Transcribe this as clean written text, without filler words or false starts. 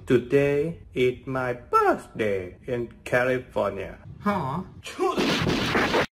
Today is my birthday in California. หรอ